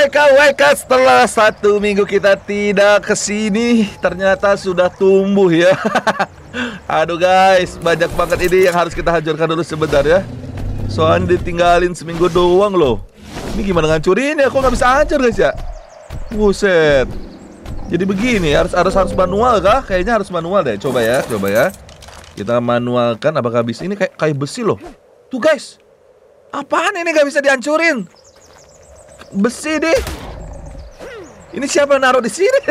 WK, setelah 1 minggu kita tidak kesini, ternyata sudah tumbuh ya. Aduh guys, banyak banget ini yang harus kita hancurkan dulu sebentar ya. Soalnya ditinggalin seminggu doang loh. Ini gimana ngancurinnya? Kok nggak bisa hancur guys ya? Buset. Jadi begini, harus manual kah? Kayaknya harus manual deh. Coba ya. Kita manualkan. Apakah bisa? Ini kayak besi loh. Tuh guys, apaan ini nggak bisa dihancurin? Besi deh. Ini siapa yang naruh di sini?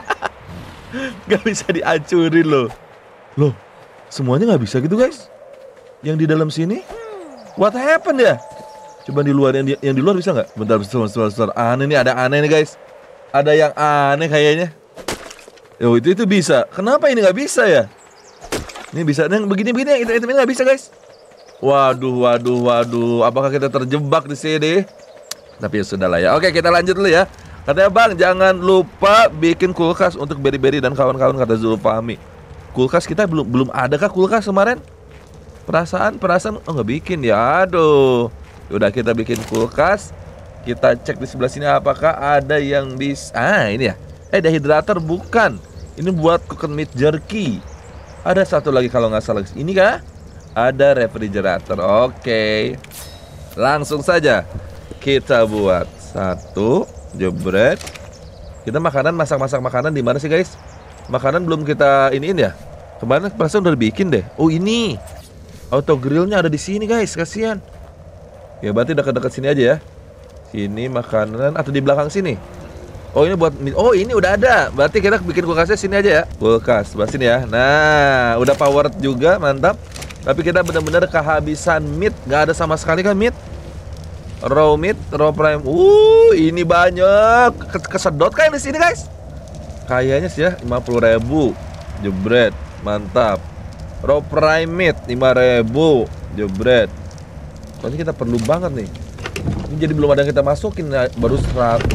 Gak bisa dihancurin loh. Loh, semuanya nggak bisa gitu guys. Yang di dalam sini, what happened ya? Coba di luar, yang di luar bisa nggak? Bentar. Aneh nih, ada aneh nih guys. Ada yang aneh kayaknya. Yo, itu bisa. Kenapa ini nggak bisa ya? Ini bisa. Yang begini yang itu nggak bisa guys. Waduh. Apakah kita terjebak di sini? Tapi ya sudah lah ya. Oke, kita lanjut dulu ya. Katanya Bang, jangan lupa bikin kulkas untuk Beri-Beri dan kawan-kawan, kata Zulfahmi. Kulkas kita belum ada kah kulkas kemarin? Perasaan oh nggak bikin ya. Aduh. Udah, kita bikin kulkas. Kita cek di sebelah sini apakah ada yang bisa. Ini ya. Dehydrator bukan. Ini buat cooking meat jerky. Ada satu lagi kalau nggak salah. Ini kah? Ada refrigerator. Oke. Langsung saja kita buat satu, jebret. Kita masak makanan di mana sih guys? Makanan belum kita iniin ya. Kemarin perasaan udah bikin deh. Oh ini, auto grillnya ada di sini guys. Kasihan. Ya berarti dekat-dekat sini aja ya. Sini makanan atau di belakang sini. Oh ini buat. Oh ini udah ada. Berarti kita bikin kulkasnya sini aja ya. Kulkas sebelah sini ya. Nah udah powered juga, mantap. Tapi kita benar-benar kehabisan meat. Gak ada sama sekali kan meat. Raw meat, raw prime. Ini banyak. Kesedot kan di sini guys. Kayaknya sih ya 50.000. Jebret, mantap. Raw prime meat 5.000. Jebret. Berarti kita perlu banget nih. Ini jadi belum ada yang kita masukin. Baru 100,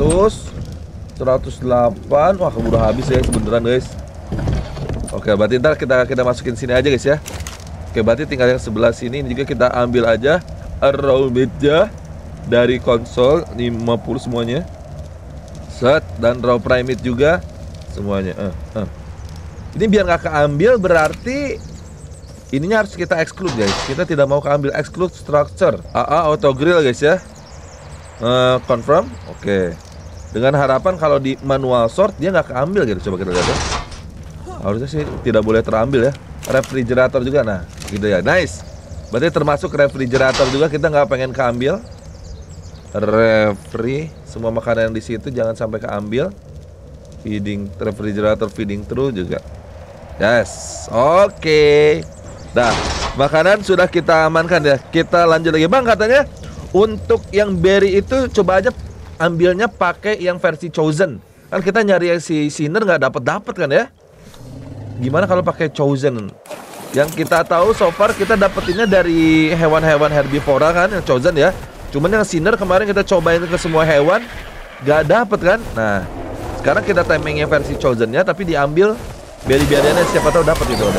108. Wah keburu habis ya beneran guys. Oke, berarti ntar kita masukin sini aja guys ya. Oke, berarti tinggal yang sebelah sini. Ini juga kita ambil aja raw meat-nya dari konsol 50 semuanya. Set. Dan raw prime meat juga semuanya. Ini biar nggak keambil berarti ininya harus kita exclude guys. Kita tidak mau keambil, exclude structure. Auto grill guys ya. Confirm. Oke. Dengan harapan kalau di manual sort dia nggak keambil gitu. Coba kita lihat ya. Harusnya sih tidak boleh terambil ya. Refrigerator juga, nah gitu ya. Nice. Berarti termasuk refrigerator juga kita nggak pengen keambil. Refri, semua makanan yang di situ jangan sampai keambil. Feeding, refrigerator feeding through juga. Yes, oke. Nah, makanan sudah kita amankan ya. Kita lanjut lagi Bang, katanya untuk yang berry itu coba aja ambilnya pakai yang versi chosen. Kan kita nyari yang si Sinner nggak dapat kan ya. Gimana kalau pakai chosen? Yang kita tahu so far kita dapetinnya dari hewan-hewan herbivora kan, yang chosen ya. Cuman yang Sinner kemarin kita cobain ke semua hewan gak dapet kan. Nah sekarang kita timingnya versi chosennya, tapi diambil berry-berrynya, siapa tahu dapet gitu.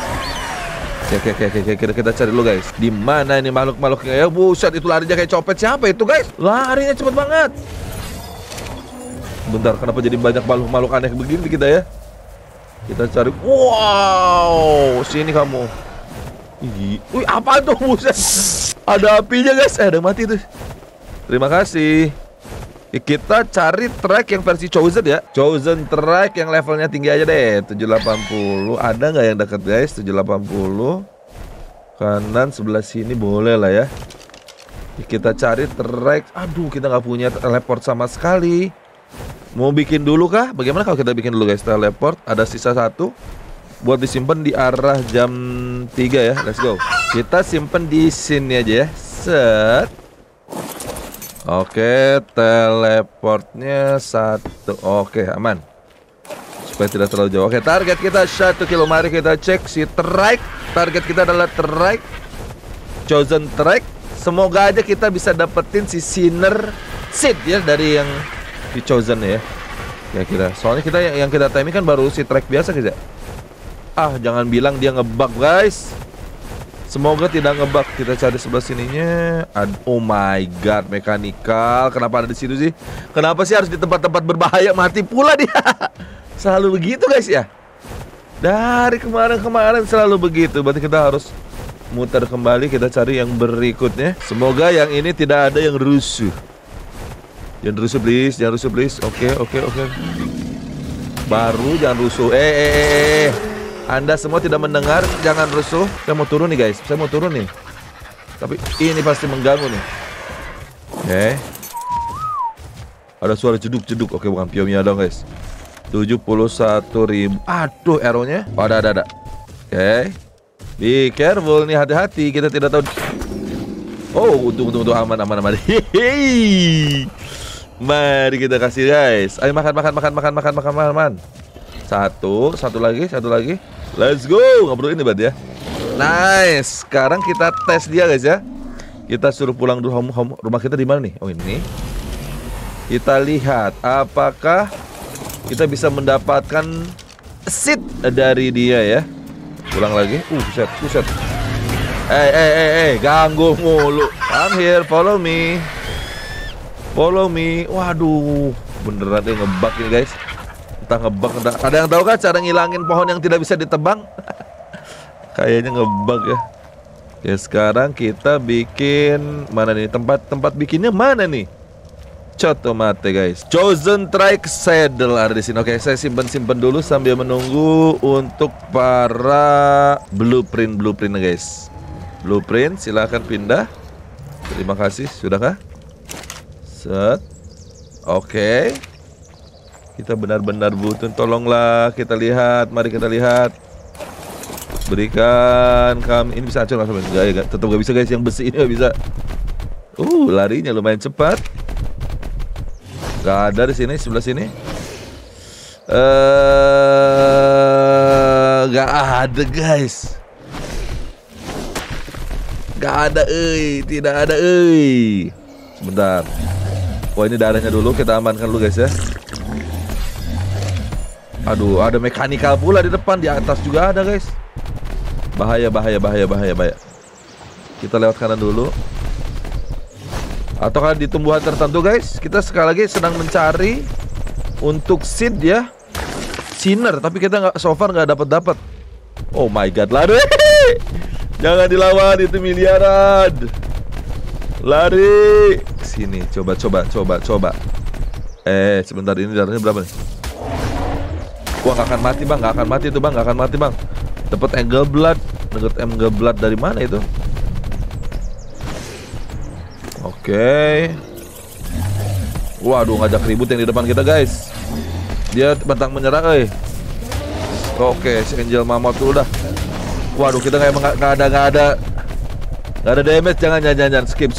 Oke, kita cari dulu guys. Di mana ini makhluk-makhluknya ya? Buset, itu larinya kayak copet. Siapa itu guys? Larinya cepet banget. Bentar, kenapa jadi banyak makhluk-makhluk aneh begini kita ya? Kita cari. Wow, sini kamu. Wih, apa tuh? Buset. Ada apinya guys. Ada mati tuh. Terima kasih. Kita cari track yang versi chosen ya. Chosen track yang levelnya tinggi aja deh. 780. Ada nggak yang dekat guys? 780. Kanan sebelah sini boleh lah ya. Kita cari track. Aduh, kita nggak punya teleport sama sekali. Mau bikin dulu kah? Bagaimana kalau kita bikin dulu guys teleport? Ada sisa 1 buat disimpan di arah jam 3 ya. Let's go. Kita simpen di sini aja ya. Set. Oke, teleportnya 1. Oke, aman. Supaya tidak terlalu jauh. Oke, target kita 1 kilo. Mari kita cek si track. Target kita adalah track, chosen track. Semoga aja kita bisa dapetin si Sinner seed ya dari yang di chosen ya. Ya kita. Soalnya kita yang kita timing kan baru si track biasa guys ya. Jangan bilang dia ngebug guys. Semoga tidak ngebug. Kita cari sebelah sininya. Oh my god, mechanical. Kenapa ada di sini sih? Kenapa sih harus di tempat-tempat berbahaya mati pula dia? Selalu begitu guys ya. Dari kemarin-kemarin selalu begitu. Berarti kita harus muter kembali. Kita cari yang berikutnya. Semoga yang ini tidak ada yang rusuh. Jangan rusuh please, jangan rusuh please. Oke. Baru jangan rusuh. Anda semua tidak mendengar, jangan rusuh. Saya mau turun nih guys, saya mau turun nih. Tapi ini pasti mengganggu nih. Oke. Ada suara jeduk-jeduk. Oke, bukan Pionia dong guys. 71.000. Aduh, arrow-nya. Oh, ada. Oke. Be careful nih, hati-hati. Kita tidak tahu. Oh, tunggu, aman. Mari kita kasih guys. Ayo makan. Satu lagi. Let's go. Nggak perlu ini banget ya. Nice. Sekarang kita tes dia guys ya. Kita suruh pulang dulu. Rumah kita di mana nih? Oh ini. Kita lihat apakah kita bisa mendapatkan seed dari dia ya. Pulang lagi. Buset. Ganggu mulu. Come here, follow me. Waduh, beneran dia ngebug ini guys. Ngebug. Ada yang tahu kan cara ngilangin pohon yang tidak bisa ditebang? Kayaknya ngebug ya. Ya sekarang kita bikin mana nih tempat bikinnya mana nih? Cotomate guys. Chosen Trike Saddle ada di sini. Oke, saya simpen dulu sambil menunggu untuk para blueprint guys. Blueprint silahkan pindah. Terima kasih. Sudahkah? Set. Oke. Kita benar-benar butuh, tolonglah kita lihat, mari kita lihat. Berikan kami, ini bisa hancur langsung enggak ya, tetap gak bisa guys, yang besi ini gak bisa. Larinya lumayan cepat. Gak ada di sini, sebelah sini. Gak ada guys. Gak ada, tidak ada, Sebentar. Wah ini darahnya dulu, kita amankan dulu guys ya. Aduh, ada mechanical pula di depan, di atas juga ada guys. Bahaya. Kita lewat kanan dulu. Atau kan di tumbuhan tertentu guys. Kita sekali lagi sedang mencari untuk seed ya. Sinner, tapi kita so far nggak dapat. Oh my god, lari. Jangan dilawan, itu miliaran. Lari. Sini, coba. Sebentar, ini darahnya berapa nih? Wah, nggak akan mati bang, Dapat angle blood dari mana itu? Oke. Waduh, ngajak ribut yang di depan kita guys. Dia bantang menyerang, Oke, si Angel Mammoth tuh udah. Waduh, kita nggak ada damage. Jangan. Skip.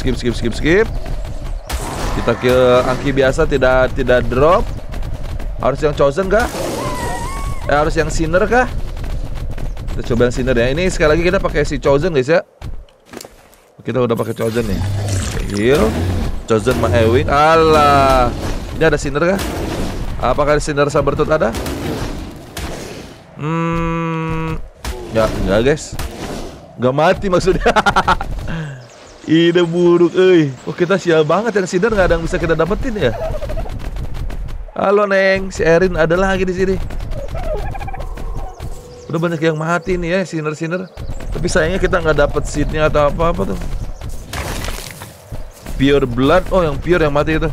Kita ke angki biasa, tidak drop. Harus yang chosen kah? Harus yang sinner kah? Kita coba yang sinner ya. Ini sekali lagi kita pakai si chosen guys ya. Kita udah pakai chosen nih. Heal. Chosen sama Ewing. Alah. Ini ada sinner kah? Apakah sinner Sabertooth ada? Ya, enggak guys. Enggak mati maksudnya. Ide buruk, Oh, kita sial banget, yang sinner nggak ada yang bisa kita dapetin ya. Halo Neng, si Erin ada lagi di sini. Udah banyak yang mati nih ya, sinner. Tapi sayangnya kita nggak dapet seednya atau apa tuh. Pure blood, yang pure yang mati itu.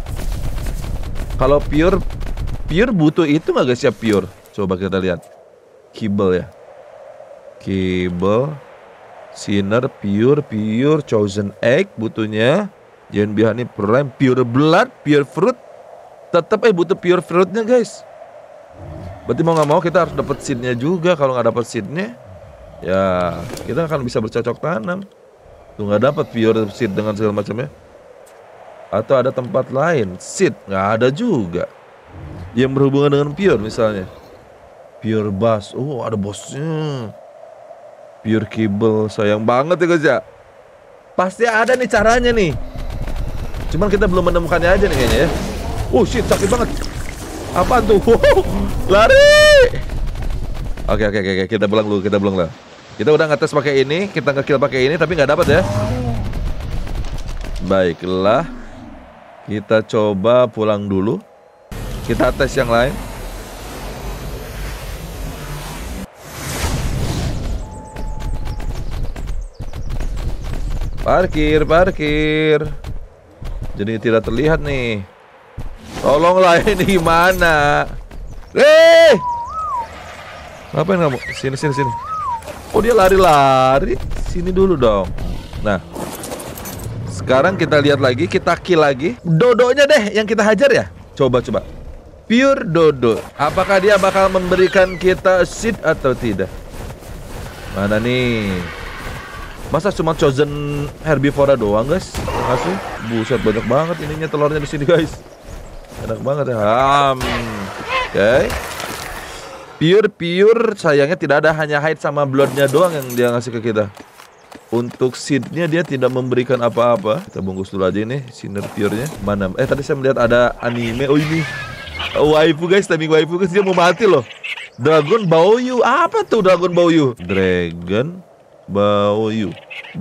Kalau pure butuh itu nggak guys ya pure? Coba kita lihat. Kibble ya. Kibble, sinner, pure, chosen egg butuhnya. Jangan biar nih prime, pure blood, pure fruit. Tetap butuh pure fruitnya guys. Berarti mau nggak mau kita harus dapat seednya juga. Kalau nggak dapat seednya, ya kita akan bisa bercocok tanam. Tuh nggak dapat pure seed dengan segala macamnya. Atau ada tempat lain seed nggak ada juga yang berhubungan dengan pure, misalnya pure bass. Ada bosnya. Pure kibble, sayang banget ya guys ya. Pasti ada nih caranya nih. Cuman kita belum menemukannya aja nih kayaknya ya. Shit, sakit banget. Apaan tuh? Lari. Oke, kita pulang dulu, Kita udah ngetes pakai ini, kita nge-kill pakai ini tapi nggak dapat ya. Baiklah, kita coba pulang dulu. Kita tes yang lain. Parkir, parkir. Jadi tidak terlihat nih. Tolonglah, ini gimana? Ngapain kamu? Sini, sini, sini. Oh, dia lari-lari. Sini dulu dong. Nah, sekarang kita lihat lagi, kita kill lagi. Dodonya deh yang kita hajar ya. Coba, coba. Pure dodo. Apakah dia bakal memberikan kita seed atau tidak? Mana nih? Masa cuma chosen herbivora doang, guys? Masih? Buset, banyak banget ininya telurnya di sini, guys. Enak banget ya. Oke. Pure, sayangnya tidak ada, hanya hide sama bloodnya doang yang dia ngasih ke kita. Untuk seednya dia tidak memberikan apa-apa. Kita bungkus dulu aja ini, Sinner pure-nya. Mana? Tadi saya melihat ada anime. Oh ini, waifu guys, timing waifu guys, dia mau mati loh. Dragon Bouyu, apa tuh Dragon Bouyu? Dragon Bouyu,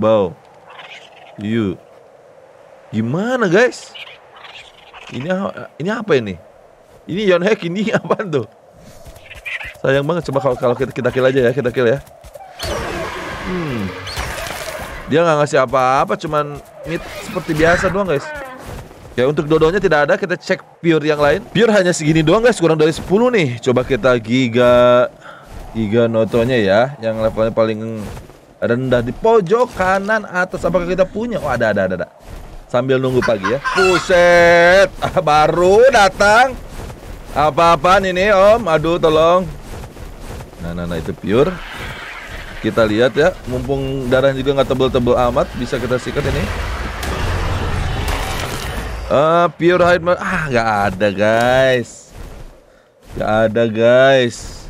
Bouyu. Gimana guys? Ini apa ini? Ini Yonhek, ini apa tuh? Sayang banget, coba kalau kita kill aja ya, kita kill ya. Dia nggak ngasih apa-apa, cuman meat seperti biasa doang guys. Ya untuk dodonya tidak ada, kita cek pure yang lain. Pure hanya segini doang guys, kurang dari 10 nih. Coba kita giga notonya ya, yang levelnya paling rendah di pojok kanan atas. Apakah kita punya? Oh ada. Sambil nunggu pagi ya. Buset, baru datang. Apa-apaan ini om? Aduh tolong. Nah itu pure. Kita lihat ya, mumpung darahnya juga nggak tebel-tebel amat, bisa kita sikat ini. Pure hide, nggak ada guys. Nggak ada guys.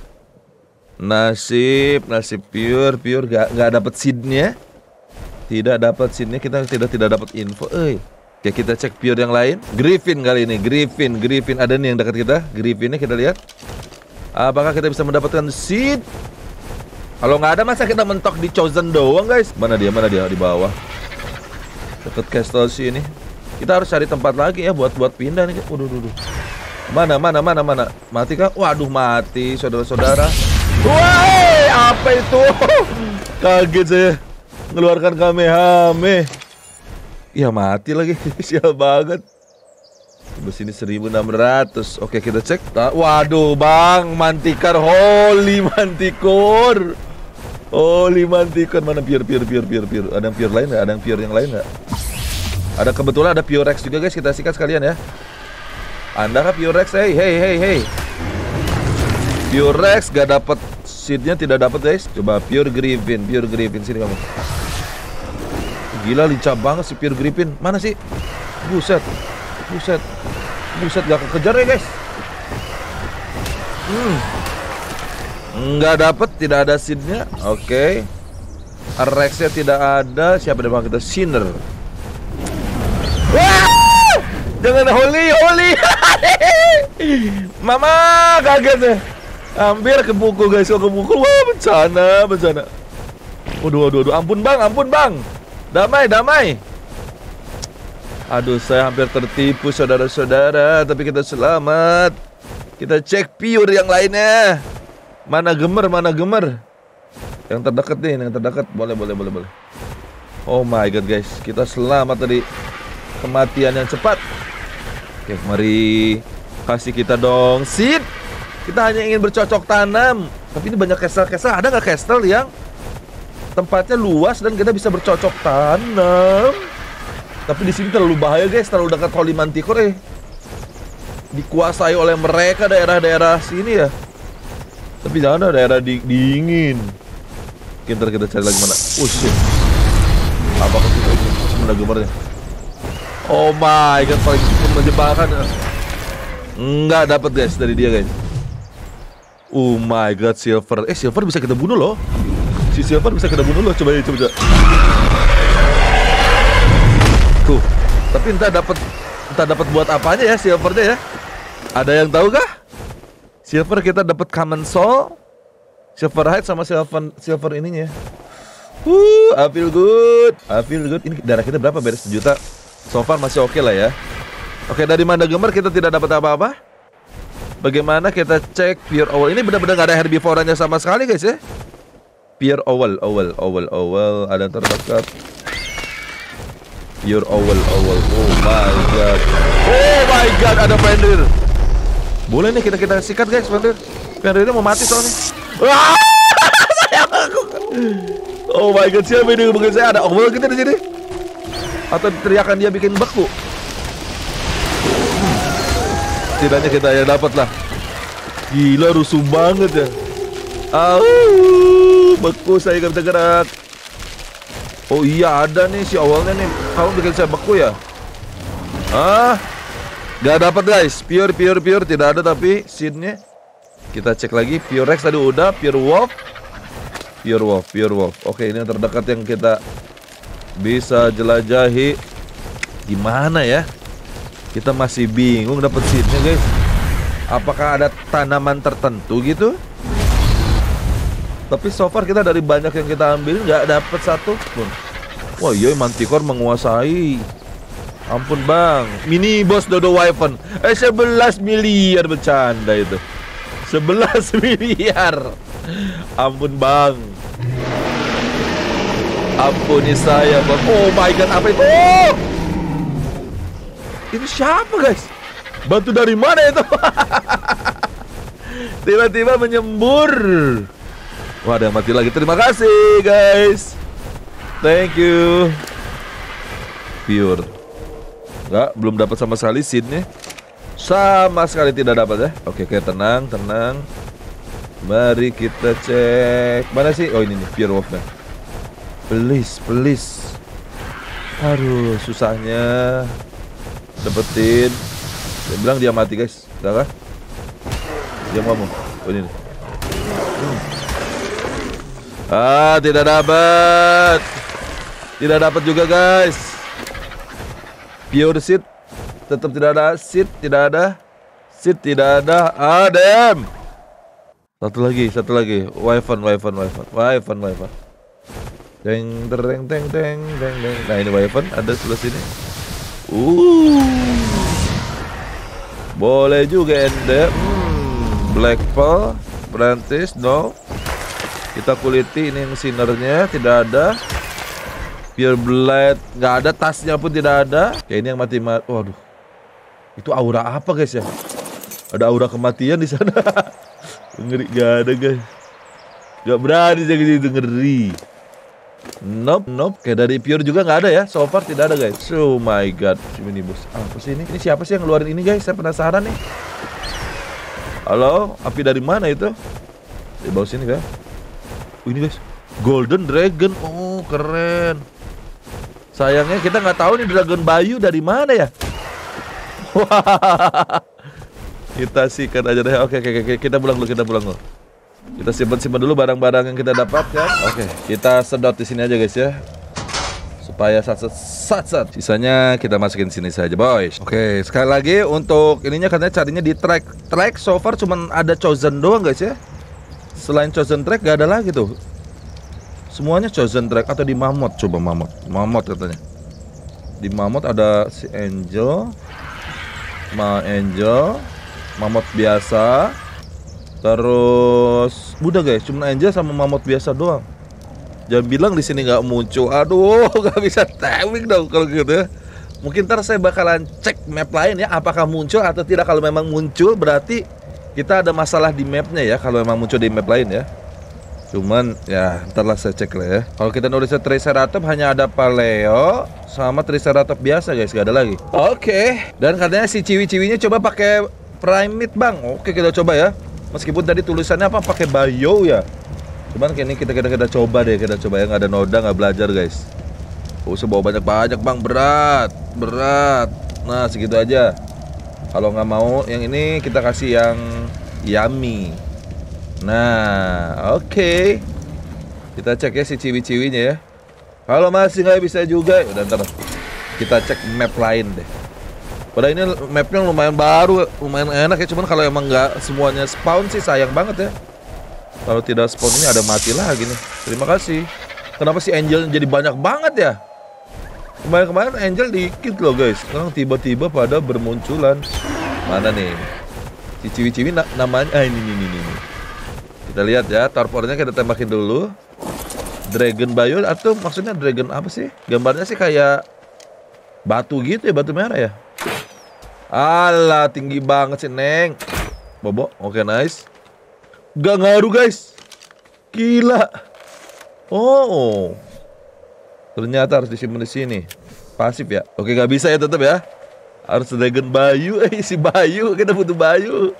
Nasib pure nggak dapat seednya. Tidak dapat seednya, kita tidak dapat info. Oke, kita cek pure yang lain. Griffin kali ini, Griffin. Ada nih yang dekat kita. Griffinnya kita lihat. Apakah kita bisa mendapatkan seed? Kalau nggak ada, masa kita mentok di chosen doang guys? Mana dia di bawah. Dekat castle sih ini. Kita harus cari tempat lagi ya buat pindah nih. Waduh. Mana? Mati kah? Waduh, mati saudara-saudara. Wah, apa itu? Kaget saya. Ngeluarkan Kamehame. Iya, mati lagi. Sial banget. Di sini 1600. Oke, kita cek. Waduh, Bang, Mantikor, holy Mantikor. Holy Mantikor, mana pure. Ada yang pure lain nggak? Ada yang pure yang lain nggak? Ada, kebetulan ada pure Rex juga guys, kita sikat sekalian ya. Anda kah pure Rex? Hey. Pure Rex gak dapat seednya, tidak dapat guys. Coba pure Griffin sini kamu. Gila, lincah banget si pure Griffin. Mana sih? Buset, gak kekejar ya guys. Nggak dapat, tidak ada seednya. Oke. Rexnya tidak ada. Siapa yang kita? Sinner. Wah! Jangan holy. Mama kaget ya. Hampir kepukul guys, kepukul. Wah, bencana. Waduh. Ampun bang. Damai. Aduh, saya hampir tertipu saudara-saudara, tapi kita selamat. Kita cek pure yang lainnya. Mana gemer? Yang terdekat nih, Boleh. Oh my god guys, kita selamat tadi. Kematian yang cepat. Oke, mari kasih kita dong seed. Kita hanya ingin bercocok tanam. Tapi ini banyak castle. Ada nggak castle yang tempatnya luas dan kita bisa bercocok tanam? Tapi di sini terlalu bahaya guys, terlalu dekat Holy Mantikor ya. Dikuasai oleh mereka daerah-daerah sini ya. Tapi jangan ada daerah dingin. Kita cari lagi mana? Oh shit. Apakah kita ini gemernya? Oh my god, paling menjebakan. Enggak dapat guys dari dia guys. Oh my god, silver. Silver bisa kita bunuh loh. Si silver bisa kita bunuh loh. Coba. Tuh. Tapi entah dapat buat apanya ya silvernya ya. Ada yang tahu kah? Silver kita dapat common soul, Silver hide sama silver ininya. I feel good. I feel good. Ini darah kita berapa? Beres 1 juta. So far masih oke lah ya. Oke, dari Manda Gemar kita tidak dapat apa-apa. Bagaimana kita cek pure owl? Ini benar-benar nggak ada herbivoranya sama sekali guys ya. Pure owl. Ada yang terdekat. Pure owl. Oh my god, ada Fenrir. Boleh nih kita sikat guys, Fenrir. Fenrirnya mau mati soalnya. Oh my god, siapa ini mungkin saya ada owl kita di sini? Atau teriakan dia bikin beku? Setidaknya kita ya dapat lah. Gila, rusuh banget ya. Beku, saya gak bisa gerak. Oh iya, ada nih si awalnya nih. Kamu bikin saya beku ya? Gak dapat guys. Pure tidak ada, tapi seednya kita cek lagi. Pure Rex tadi udah. Pure Wolf. Oke, ini yang terdekat yang kita bisa jelajahi. Gimana ya? Kita masih bingung dapat seednya guys. Apakah ada tanaman tertentu gitu? Tapi so far kita dari banyak yang kita ambil nggak dapat satu pun. Wah iya, Manticore menguasai. Ampun bang. Mini boss Dodo Wyvern 11 miliar, bercanda itu. 11 miliar. Ampun bang. Ampuni saya bang. Oh my god, apa itu? Oh! Itu siapa guys? Batu dari mana itu? Tiba-tiba menyembur. Wah, ada yang mati lagi. Terima kasih guys. Thank you. Pure. Enggak, belum dapat sama sekali seednya. Sama sekali tidak dapat ya. Oke, tenang. Mari kita cek. Mana sih? Oh ini nih, Pure Wolf-nya. Please. Aduh, susahnya dapetin. Dia bilang dia mati guys. Udah kah? Dia ngomong. Oh ini nih. Tidak dapat. Tidak dapat juga guys. Pure seed tetap tidak ada. Seed tidak ada. Damn. Satu lagi. Wyvern. Teng. Nah ini Wyvern ada sebelah sini. Boleh juga ende. Black Pearl, Brantis, no. Kita kuliti ini sinernya, tidak ada. Pure Blade, nggak ada, tasnya pun tidak ada. Kayak ini yang mati. Waduh, itu aura apa guys ya? Ada aura kematian di sana. Ngeri, gak ada guys. Gak berani saya gitu, ngeri. Nope. Kayak dari Pure juga nggak ada ya. So far tidak ada guys. Oh my god, si minibus. Apa sih ini? Ini siapa sih yang ngeluarin ini guys? Saya penasaran nih. Halo, api dari mana itu? Di bawah sini kan? Ini guys, Golden Dragon. Oh keren. Sayangnya kita nggak tahu nih Dragon Bayu dari mana ya. Wah. Kita sikat aja deh. Oke. Kita pulang dulu. Kita simpan dulu barang-barang yang kita dapatkan. Oke, kita sedot di sini aja guys ya. Supaya sat. Sisanya kita masukin sini saja, boys. Oke, sekali lagi untuk ininya katanya carinya di track. Track so far cuman ada Chosen doang guys ya. Selain Chosen track gak ada lagi tuh. Semuanya Chosen track atau di Mammoth. Coba Mammoth katanya. Di Mammoth ada si Angel, Mammoth biasa. Terus udah guys, cuma Angel sama Mammoth biasa doang. Jangan bilang di sini nggak muncul. Aduh, nggak bisa timing dong kalau gitu ya. Mungkin ntar saya bakalan cek map lain ya, apakah muncul atau tidak. Kalau memang muncul berarti kita ada masalah di mapnya ya. Kalau memang muncul di map lain ya. Cuman ya ntar lah saya cek lah ya. Kalau kita nulisnya Triceratops hanya ada Paleo sama Triceratops biasa guys, gak ada lagi. Oke. Dan katanya si ciwi-ciwinya coba pakai Primate bang. Oke, kita coba ya. Meskipun tadi tulisannya apa pakai Bio ya. Cuman kayak ini kita coba deh, kita coba ya, nggak ada noda, nggak belajar guys. Usah bawa banyak bang, berat. Nah segitu aja. Kalau nggak mau yang ini kita kasih yang yummy. Nah oke. Kita cek ya si ciwi-ciwinya ya. Kalau masih nggak bisa juga, udah ntar kita cek map lain deh. Padahal ini mapnya lumayan baru, lumayan enak ya. Cuman kalau emang nggak semuanya spawn sih sayang banget ya. Kalau tidak spawn ini ada mati lagi nih. Terima kasih. Kenapa sih Angel jadi banyak banget ya? Kemarin-kemarin Angel dikit loh guys. Sekarang tiba-tiba pada bermunculan. Mana nih? Si ciwi-ciwi namanya ini. Kita lihat ya, torpornya kita tembakin dulu. Dragon Bio atau maksudnya dragon apa sih? Gambarnya sih kayak batu gitu ya, batu merah ya. Alah, tinggi banget sih, Neng. Bobo, oke, nice. Gak ngaruh, guys. Gila. Oh. Ternyata harus disimpan di sini. Pasif ya. Oke, gak bisa ya tetap ya. Harus Dragon Bayu. Si Bayu, kita butuh Bayu.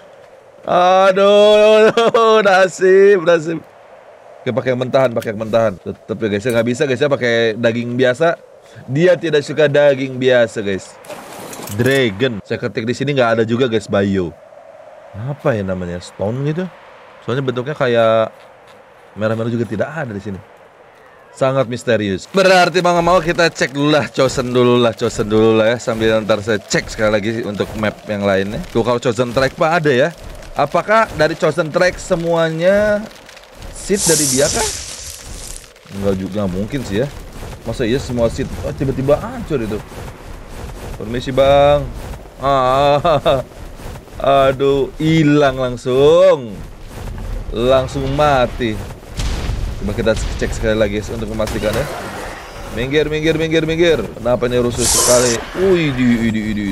Aduh, nasib. Oke, pakai mentahan. Tetap ya guys, nggak bisa guys ya pakai daging biasa. Dia tidak suka daging biasa guys. Dragon. Saya ketik di sini nggak ada juga guys Bayu. Apa ya namanya? Stone gitu. Soalnya bentuknya kayak merah-merah juga tidak ada di sini. Sangat misterius. Berarti mau nggak mau kita cek dulu lah, Chosen dulu lah ya. Sambil ntar saya cek sekali lagi untuk map yang lainnya. Tuh kalau Chosen Track Pak ada ya. Apakah dari Chosen Track semuanya seed dari dia kah? Enggak juga mungkin sih ya. Masa iya semua seed tiba-tiba hancur itu. Permisi bang. Aduh, hilang langsung mati. Coba kita cek sekali lagi untuk memastikan ya. Minggir. Kenapa ini rusuh sekali? Wih.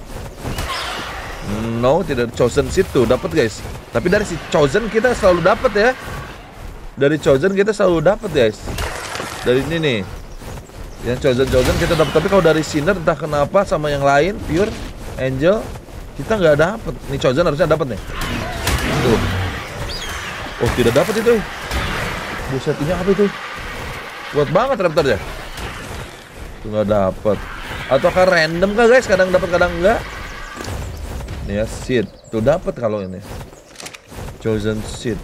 No, tidak Chosen seed tuh dapat guys. Tapi dari si Chosen kita selalu dapat ya. Guys. Dari ini nih. Yang Chosen kita dapat. Tapi kalau dari Sinner entah kenapa sama yang lain Pure Angel kita nggak dapat. Nih Chosen harusnya dapat nih. Tuh. Oh, tidak dapat itu. Buset, ini apa itu? Kuat banget Raptornya. Tuh nggak dapat. Ataukah random kah guys? Kadang dapat kadang enggak. Nih ya seed. Tuh dapat kalau ini. Chosen seed.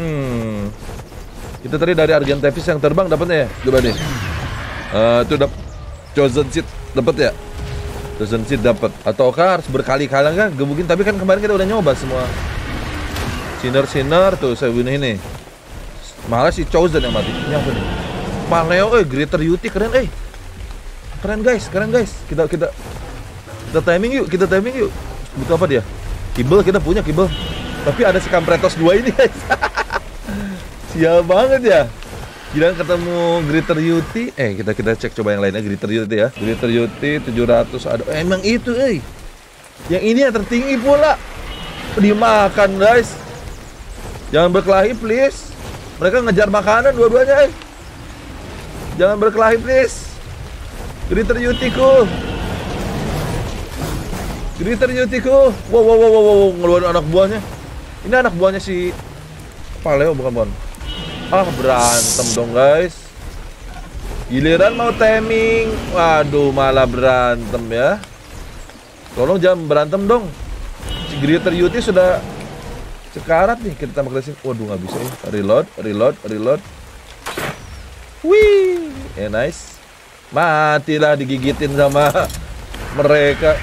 Kita tadi dari Argentavis yang terbang dapatnya ya? Coba nih. Itu Chosen seed dapat ya? Chosen seed dapat. Ataukah harus berkali-kali kan? Gebukin, tapi kan kemarin kita udah nyoba semua. Sinner tuh saya bunuh ini. Malah si Chosen yang mati. Ini apa nih? Paleo, Greater Yuti keren, Keren guys. Kita timing yuk, Butuh apa dia? Kibel, kita punya kibel. Tapi ada si Kampretos 2 ini guys. Sial banget ya. Gila ketemu Greater Yuti. Kita cek coba yang lainnya Greater Yuti ya. Greater Yuti 700 ada. Emang itu, Yang ini yang tertinggi pula. Dimakan guys. Jangan berkelahi please. Mereka ngejar makanan dua-duanya, Jangan berkelahi please. Greater Yutiku. Wow, ngeluarin anak buahnya. Ini anak buahnya si Paleo bukan. Berantem dong guys. Giliran mau timing. Waduh, malah berantem ya. Tolong jangan berantem dong. Si Greater Yuti sudah sekarat nih, kita tambah ke sini. Waduh, nggak bisa ya. Reload. Wih, nice. Matilah digigitin sama mereka.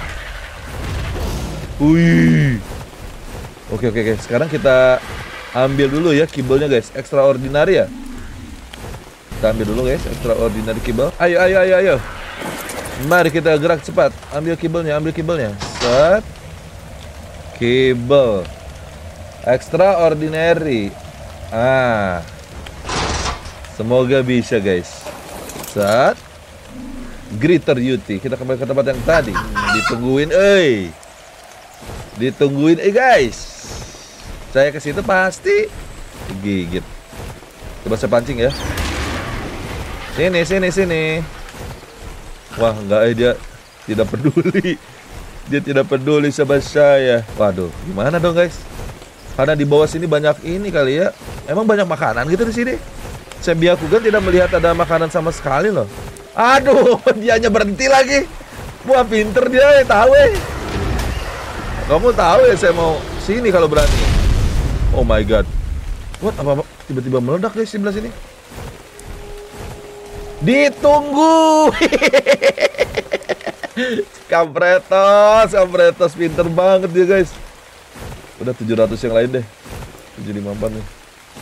Wih. Oke. Sekarang kita ambil dulu ya kibelnya guys. Extraordinary ya. Kita ambil dulu guys, extraordinary kibel. Ayo. Mari kita gerak cepat. Ambil kibelnya. Set. Kibel. Extraordinary. Semoga bisa guys. Set. Greater Yuti. Kita kembali ke tempat yang tadi. Ditungguin guys. Saya ke situ pasti gigit. Coba saya pancing ya. Sini. Wah, enggak, dia tidak peduli. Dia tidak peduli sama saya. Waduh, gimana dong guys? Karena di bawah sini banyak ini kali ya. Emang banyak makanan gitu di sini. Saya Byakugan tidak melihat ada makanan sama sekali loh. Aduh, dianya berhenti lagi. Wah, pinter dia, tahu Kamu tahu ya saya mau sini kalau berani. Oh my god. What? Apa tiba-tiba meledak guys di sebelah sini? Ditunggu. Kampretos pinter banget dia guys. Udah 700 yang lain deh. 754 nih.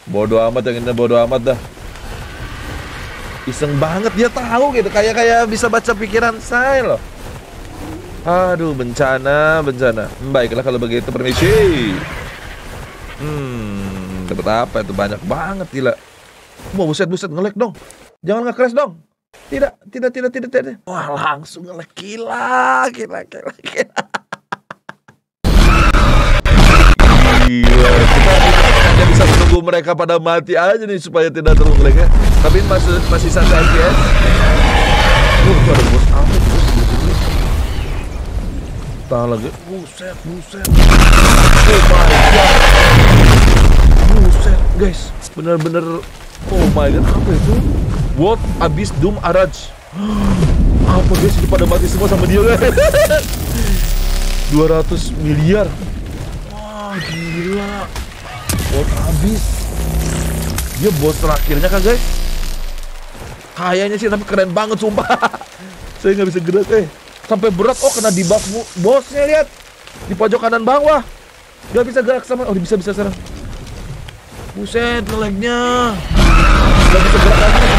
Bodoh amat, yang ini bodoh amat dah. Iseng banget, dia tahu gitu, kayak bisa baca pikiran saya loh. Aduh, bencana. Baiklah kalau begitu, permisi. Dapat apa itu, banyak banget, gila. Wah, buset, nge-lag dong. Jangan nge-crash dong. Tidak. Wah, langsung nge-lag, gila. Gila, kita hanya bisa menunggu mereka pada mati aja nih supaya tidak terlalu ya. Tapi masih 1 FPS. Tuh ada bos apa tuh? Tahan lagi. Buset. Oh my god. Buset, guys. Bener-bener. Oh my god, apa itu? What Abyss Doom Araj. Apa guys, itu pada mati semua sama dia guys. 200 miliar. Gila, bot habis. Dia bos terakhirnya kan guys. Kayaknya sih, tapi keren banget sumpah. Saya nggak bisa gerak sampai berat. Oh, kena debuff bosnya, lihat di pojok kanan bawah. Nggak bisa gerak sama. Oh, bisa sekarang. Buset, nge-lag-nya. Nggak bisa gerak lagi.